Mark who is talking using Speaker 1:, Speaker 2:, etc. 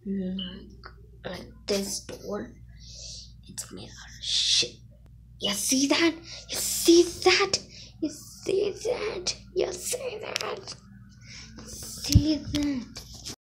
Speaker 1: like this door. It's made out of shit. You see that? You see that? You see that? You see that? See that?